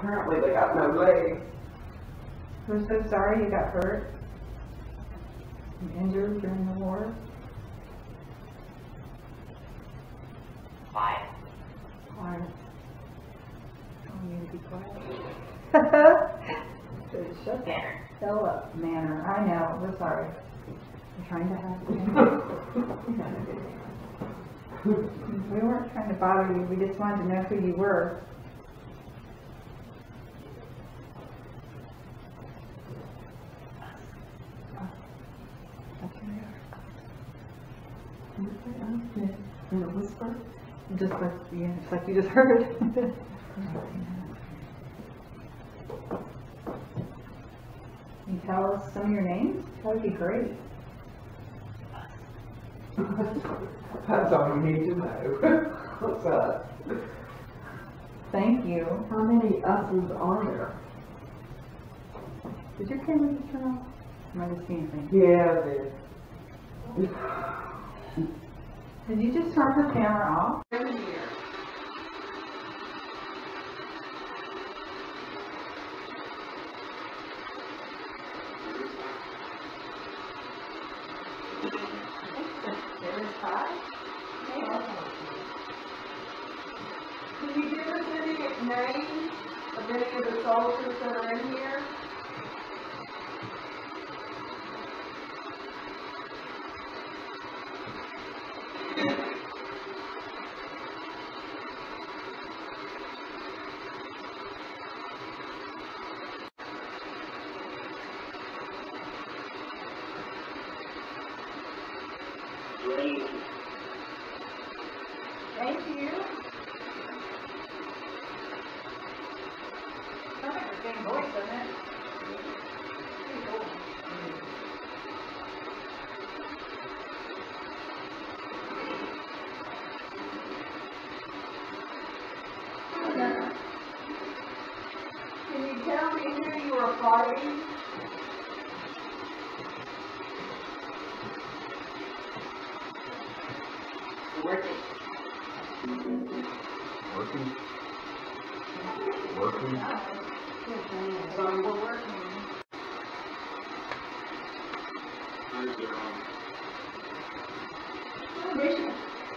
apparently they got no legs. We're so sorry you got hurt and injured during the war. Quiet. Quiet. I need to be quiet. Shut the hell up, Manor. I know. We're sorry. We're trying to have We weren't trying to bother you. We just wanted to know who you were. In a whisper? Just like, yeah, it's like you just heard. Can you tell us some of your names? That would be great. That's all you need to know. What's up? Thank you. How many us's are there? Did your camera just turn off? Am I just seeing things? Yeah, it is. Did you just turn the camera off? Can you give us any names of any of the soldiers that are in here? Thank you. Sounds like the same voice, doesn't it? Pretty cool. Can you tell me who you are fighting? Working. So we're working. Mission.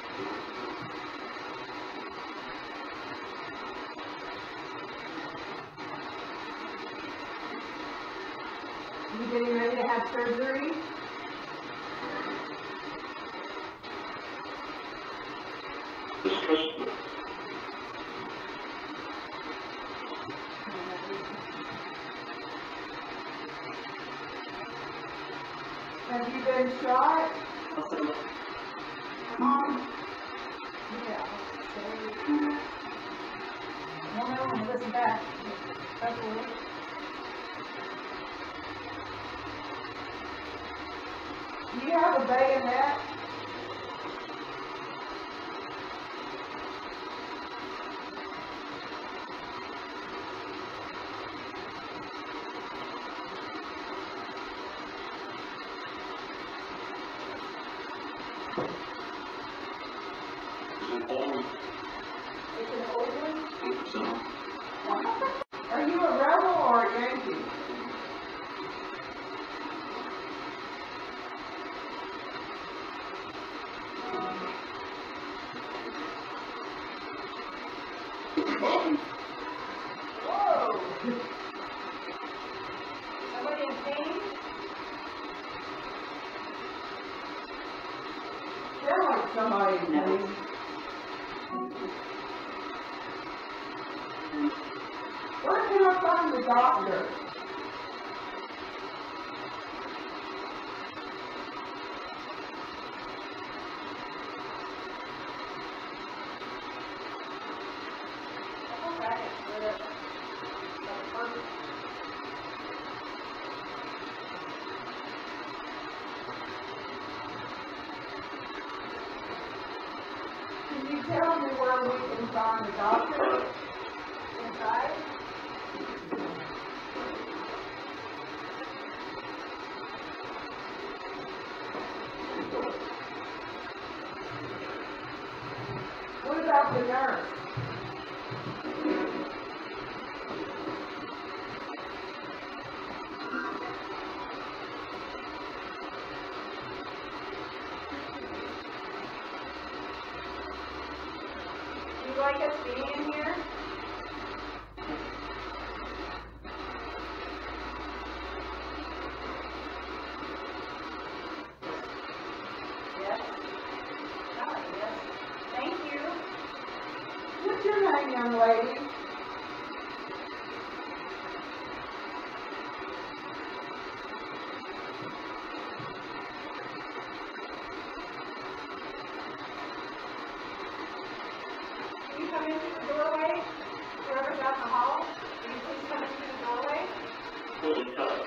You getting ready to have surgery? Have you been shot? Yeah. No, listen back. That's all. Do you have a bayonet? It's an old one? Are you a rebel or a Yankee? Whoa! Somebody in pain? They're like somebody in pain. Where can I find the doctor? Can you tell me where we can find the doctor? Inside? What about the nurse? lady. Can you come into the doorway? Whoever's out in the hall, can you please come into the doorway? Holy cow.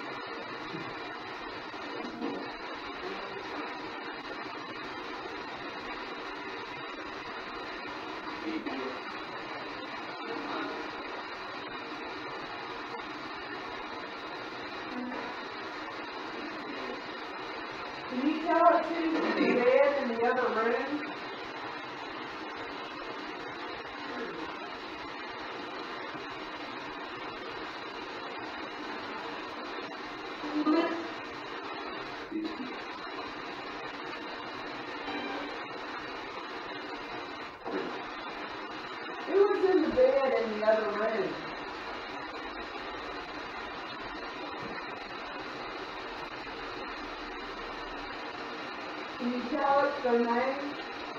Can you tell us who's in the bed in the other room? Who was in the bed in the other room? Can you tell us their name?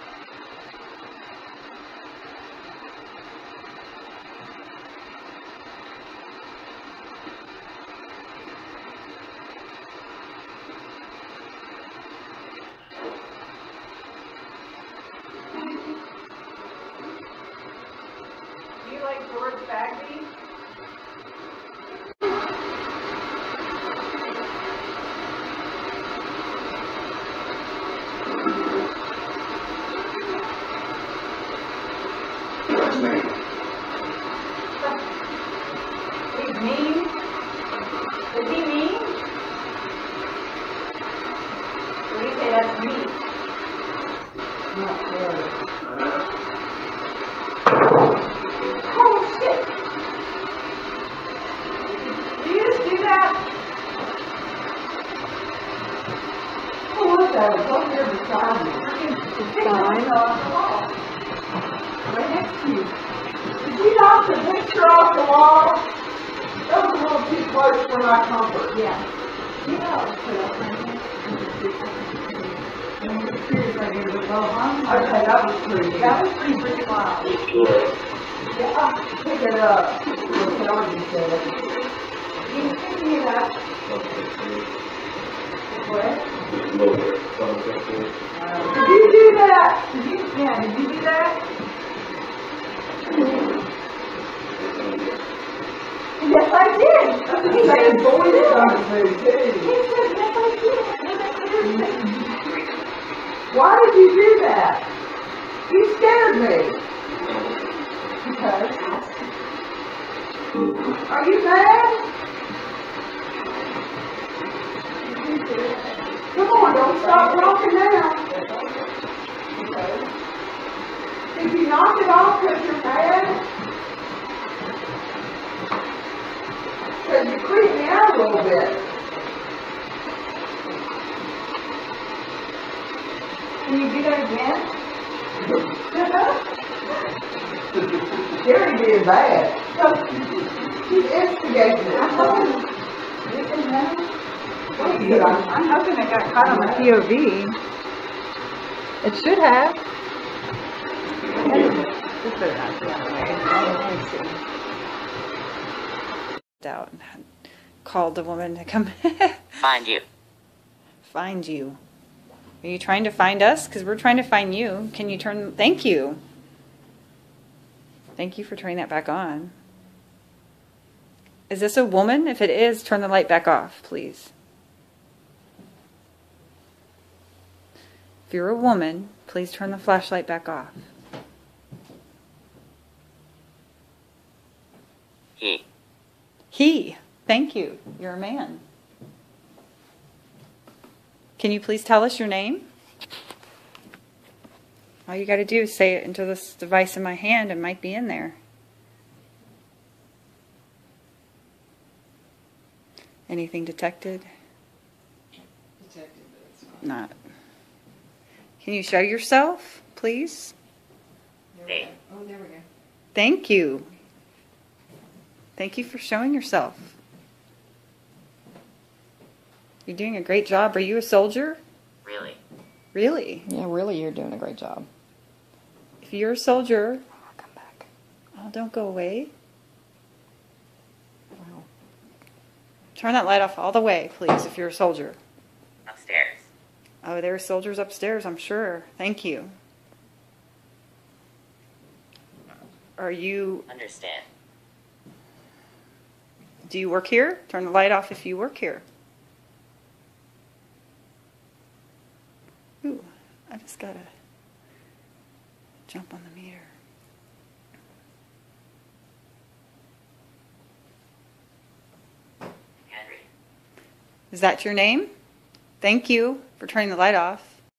Do you like George Bagby? He's mean? Is he mean? What do you say that's mean? Not really. Oh shit! Do you just do that? Oh, look at it. It's over here beside me. It's fine. Off the wall. Right next to you. Did you knock the picture off the wall? That was a little too close for my comfort. Yeah. You know, put up right here. Okay, that was pretty. That was pretty freaking wild. Yeah, pick it up. You can pick me up. What? Did you do that? Did you do that? Yes, I did. That's the same voice on me, too. He said, yes, I did. Why did you do that? You scared me. Okay. Are you mad? Come on, don't stop talking now. Okay. Did you knock it off because you're mad? Because you creeped me out a little bit. Can you do that again? Jerry being bad. She's instigating it. I'm hoping it got caught on the POV. It should have. Just put it out the other way. Out and called the woman to come Find you. find you. Are you trying to find us? Because we're trying to find you. Can you turn? Thank you. Thank you for turning that back on. Is this a woman? If it is, turn the light back off, please. If you're a woman, please turn the flashlight back off. He. He. Thank you. You're a man. Can you please tell us your name? All you got to do is say it into this device in my hand. It might be in there. Anything detected? Detected, but it's Not. Can you show yourself, please? Hey. Oh, there we go. Thank you. Thank you for showing yourself. You're doing a great job. Are you a soldier? Really? Really? Yeah, really, you're doing a great job. If you're a soldier, Come back. Oh, don't go away. Wow. Turn that light off all the way, please, if you're a soldier. Upstairs. Oh, there are soldiers upstairs, I'm sure. Thank you. Are you... Understand. Do you work here? Turn the light off if you work here. Ooh, I just gotta jump on the meter. Henry. Is that your name? Thank you for turning the light off.